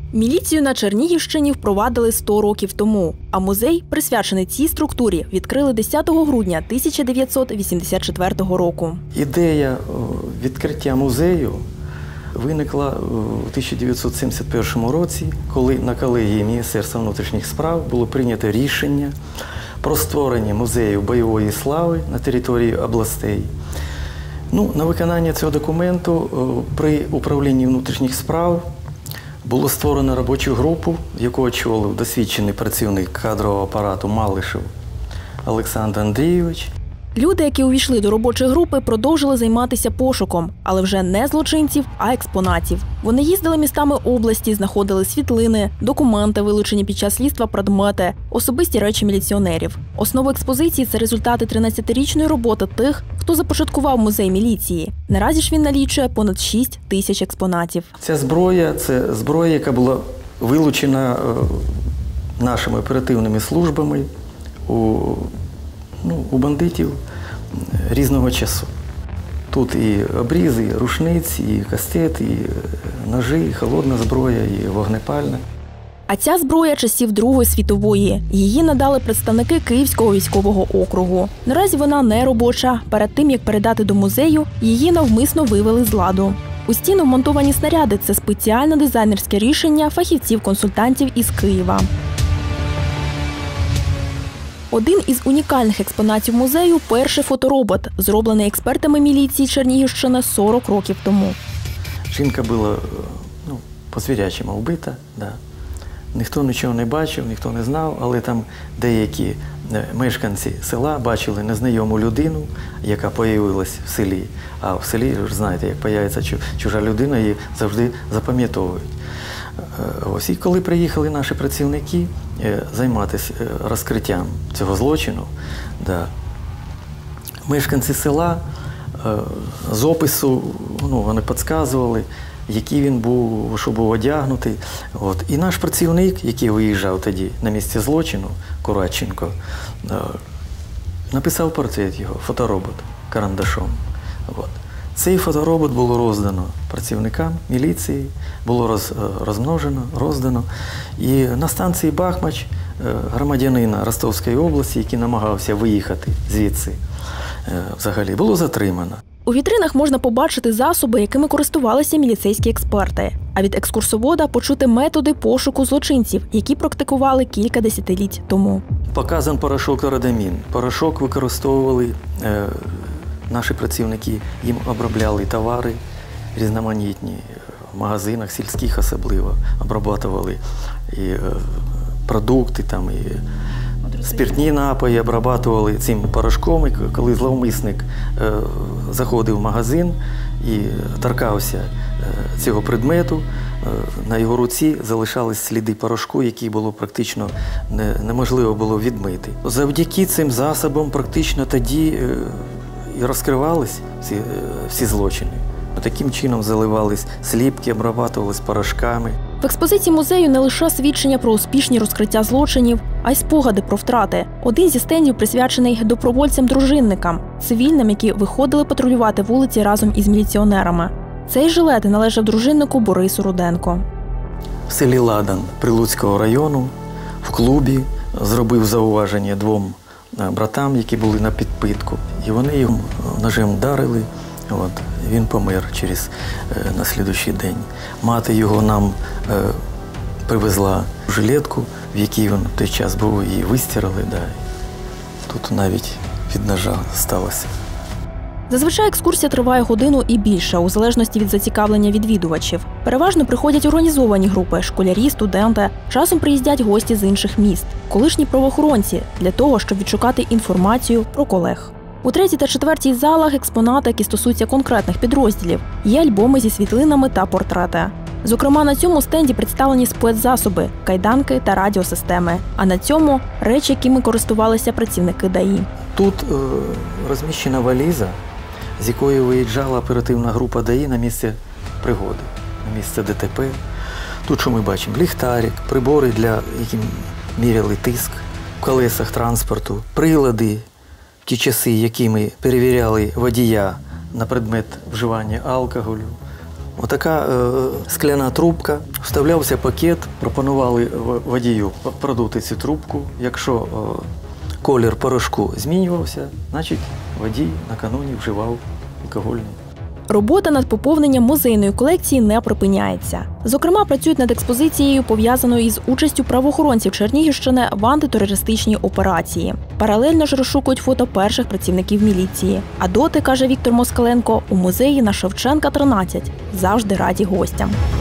Міліцію на Чернігівщині впровадили 100 років тому, а музей, присвячений цій структурі, відкрили 10 грудня 1984 року. Ідея відкриття музею виникла у 1971 році, коли на колегії Міністерства внутрішніх справ було прийнято рішення про створення музею бойової слави на території областей. На виконання цього документу при управлінні внутрішніх справ було створено робочу групу, яку очолив досвідчений працівник кадрового апарату Малишев Олександр Андрійович. Люди, які увійшли до робочої групи, продовжили займатися пошуком, але вже не злочинців, а експонатів. Вони їздили містами області, знаходили світлини, документи, вилучені під час слідства предмети, особисті речі міліціонерів. Основа експозиції – це результати 13-річної роботи тих, хто започаткував музей міліції. Наразі ж він налічує понад 6 тисяч експонатів. Ця зброя – це зброя, яка була вилучена нашими оперативними службами у бандитів різного часу. Тут і обрізи, і рушниці, і кастети, і ножи, і холодна зброя, і вогнепальна. А ця зброя часів Другої світової. Її надали представники Київського військового округу. Наразі вона не робоча. Перед тим, як передати до музею, її навмисно вивели з ладу. У стіну вмонтовані снаряди – це спеціальне дизайнерське рішення фахівців-консультантів із Києва. Один із унікальних експонатів музею – перший фоторобот, зроблений експертами міліції Чернігівщини 40 років тому. Жінка була по-звірячому вбита. Да. Ніхто нічого не бачив, ніхто не знав, але там деякі мешканці села бачили незнайому людину, яка з'явилась в селі. А в селі, ви ж знаєте, як з'явиться чужа людина, її завжди запам'ятовують. Ось і коли приїхали наші працівники займатися розкриттям цього злочину, мешканці села з опису вони підказували, який він був, що був одягнутий. І наш працівник, який виїжджав тоді на місце злочину, Куратченко, написав портрет його, фоторобот, карандашом. Цей фоторобот було роздано працівникам міліції, було розмножено, роздано. І на станції Бахмач громадянина Ростовської області, який намагався виїхати звідси, взагалі було затримано. У вітринах можна побачити засоби, якими користувалися міліцейські експерти. А від екскурсовода почути методи пошуку злочинців, які практикували кілька десятиліть тому. Показан порошок родамін. Порошок використовували наші працівники, їм обробляли товари різноманітні, в магазинах, сільських особливо, обрабатували і продукти, і спиртні напої обрабатували цим порошком. І коли зловмисник заходив в магазин і торкався цього предмету, на його руці залишались сліди порошку, які було практично неможливо було відмити. Завдяки цим засобам практично тоді і розкривались всі злочини. Таким чином заливались сліпки, обрабатувались порошками. В експозиції музею не лише свідчення про успішні розкриття злочинів, а й спогади про втрати. Один зі стендів присвячений добровольцям-дружинникам, цивільним, які виходили патрулювати вулиці разом із міліціонерами. Цей жилет належав дружиннику Борису Руденко. В селі Ладан Прилуцького району в клубі зробив зауваження двом братам, які були на підпитку. І вони його ножем вдарили. Він помер на слідуючий день. Мати його нам привезла жилетку, в якій він в той час був, і вистирали. Тут навіть від ножа сталося. Зазвичай екскурсія триває годину і більше, у залежності від зацікавлення відвідувачів. Переважно приходять організовані групи – школярі, студенти. Часом приїздять гості з інших міст – колишні правоохоронці, для того, щоб відшукати інформацію про колег. У 3-й та 4-й залах експонати, які стосуються конкретних підрозділів. Є альбоми зі світлинами та портрети. Зокрема, на цьому стенді представлені спецзасоби – кайданки та радіосистеми. А на цьому – речі, якими користувалися працівники ДАІ. Тут розміщена валіза, з якої виїжджала оперативна група ДАІ на місце пригоди, на місце ДТП. Тут, що ми бачимо, ліхтарик, прибори, яким міряли тиск в колесах транспорту, прилади, ті часи, якими перевіряли водія на предмет вживання алкоголю. Отака скляна трубка, вставлявся пакет, пропонували водію продути цю трубку. Якщо колір порошку змінювався, значить водій накануні вживав алкогольний. Робота над поповненням музейної колекції не припиняється. Зокрема, працюють над експозицією, пов'язаною із участю правоохоронців Чернігівщини в антитерористичній операції. Паралельно ж розшукують фото перших працівників міліції. А доти, каже Віктор Москаленко, у музеї на Шевченка, 13 завжди раді гостям.